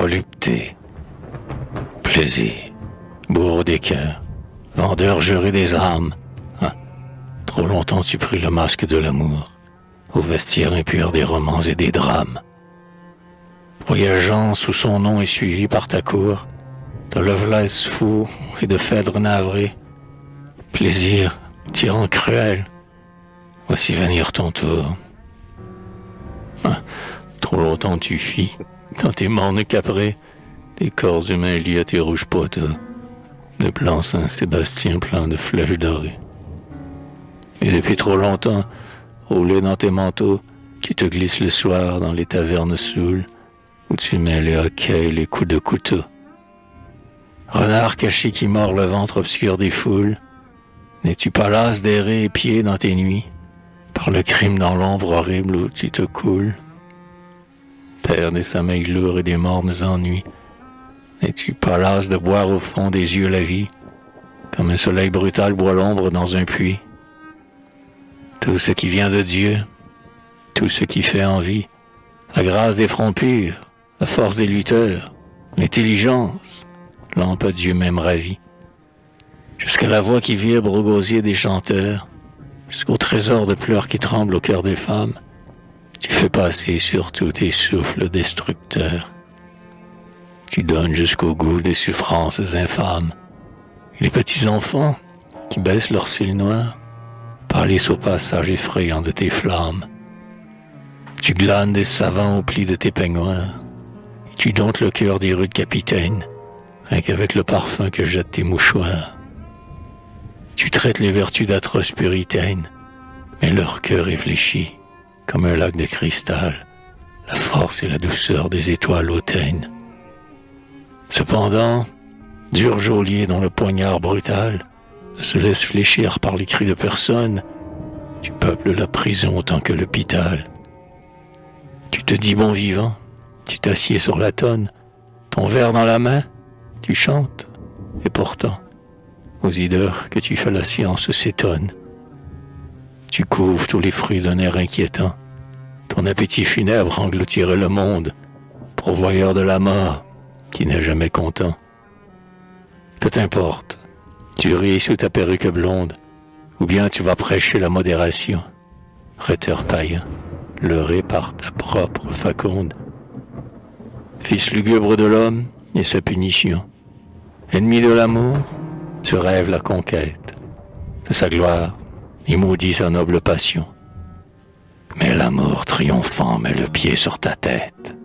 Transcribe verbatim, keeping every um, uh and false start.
volupté, plaisir, bourreau des cœurs, vendeur juré des âmes. Ah, trop longtemps tu pris le masque de l'amour, au vestiaire impur des romans et des drames. Voyageant sous son nom et suivi par ta cour, de Lovelace fou et de Phèdre navré, plaisir, tyran cruel, voici venir ton tour. Ah, trop longtemps tu fis, dans tes mornes caprés, tes corps humains liés à tes rouges poteaux, de blanc Saint-Sébastien plein de flèches dorées. Et depuis trop longtemps, roulé dans tes manteaux, tu te glisses le soir dans les tavernes saoules, où tu mets les hoquets et les coups de couteau. Renard caché qui mord le ventre obscur des foules, n'es-tu pas las d'errer épié dans tes nuits, par le crime dans l'ombre horrible où tu te coules? Terre des sommeils lourds et des mornes ennuis, n'es-tu pas las de boire au fond des yeux la vie, comme un soleil brutal boit l'ombre dans un puits? Tout ce qui vient de Dieu, tout ce qui fait envie, la grâce des fronts purs, la force des lutteurs, l'intelligence, lampe à Dieu même ravi, jusqu'à la voix qui vibre au gosier des chanteurs, jusqu'au trésor de pleurs qui tremble au cœur des femmes, tu fais passer sur tous tes souffles destructeurs. Tu donnes jusqu'au goût des souffrances infâmes, et les petits enfants qui baissent leurs cils noirs pâlissent au passage effrayant de tes flammes. Tu glanes des savants au pli de tes peignoirs, et tu domptes le cœur des rudes capitaines, rien qu'avec le parfum que jettent tes mouchoirs. Tu traites les vertus d'atroces puritaines, mais leur cœur réfléchit, comme un lac de cristal, la force et la douceur des étoiles hautaines. Cependant, dur geôlier dont le poignard brutal ne se laisse fléchir par les cris de personne, tu peuples la prison autant que l'hôpital. Tu te dis bon vivant, tu t'assieds sur la tonne, ton verre dans la main, tu chantes, et pourtant, aux hideurs que tu fais la science s'étonne. Tu couvres tous les fruits d'un air inquiétant, ton appétit funèbre engloutirait le monde, pourvoyeur de la mort, qui n'est jamais content. Que t'importe, tu ris sous ta perruque blonde, ou bien tu vas prêcher la modération, rhéteur païen, leurré par ta propre faconde. Fils lugubre de l'homme et sa punition, ennemi de l'amour, tu rêves la conquête de sa gloire et maudis sa noble passion. Mais l'amour triomphant met le pied sur ta tête.